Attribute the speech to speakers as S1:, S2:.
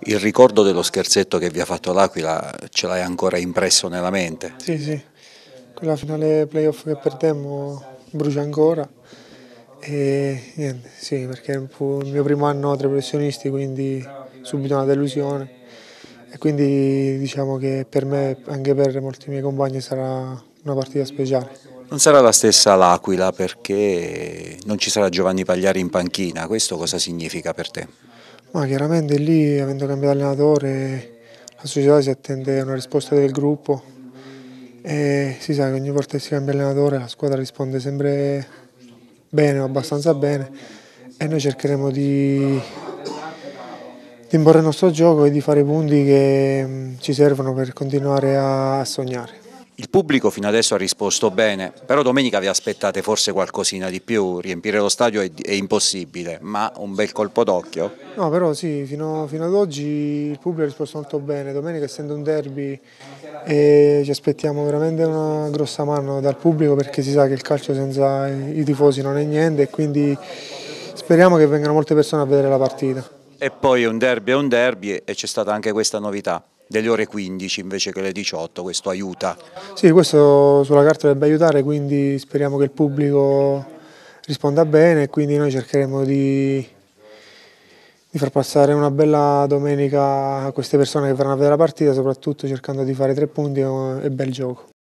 S1: Il ricordo dello scherzetto che vi ha fatto l'Aquila ce l'hai ancora impresso nella mente?
S2: Sì, sì, quella finale playoff che perdemmo brucia ancora e niente, sì, perché fu il mio primo anno tra i professionisti, quindi subito una delusione e quindi diciamo che per me, anche per molti miei compagni, sarà una partita speciale.
S1: Non sarà la stessa l'Aquila perché non ci sarà Giovanni Pagliari in panchina, questo cosa significa per te?
S2: Ma chiaramente lì, avendo cambiato allenatore, la società si attende una risposta del gruppo e si sa che ogni volta che si cambia allenatore la squadra risponde sempre bene o abbastanza bene e noi cercheremo di imporre il nostro gioco e di fare i punti che ci servono per continuare a sognare.
S1: Il pubblico fino adesso ha risposto bene, però domenica vi aspettate forse qualcosina di più, riempire lo stadio è impossibile, ma un bel colpo d'occhio?
S2: No, però sì, fino ad oggi il pubblico ha risposto molto bene. Domenica, essendo un derby, ci aspettiamo veramente una grossa mano dal pubblico perché si sa che il calcio senza i tifosi non è niente e quindi speriamo che vengano molte persone a vedere la partita.
S1: E poi è un derby e c'è stata anche questa novità, delle ore 15 invece che le 18, questo aiuta.
S2: Sì, questo sulla carta dovrebbe aiutare, quindi speriamo che il pubblico risponda bene e quindi noi cercheremo di far passare una bella domenica a queste persone che verranno a vedere la partita, soprattutto cercando di fare 3 punti e bel gioco.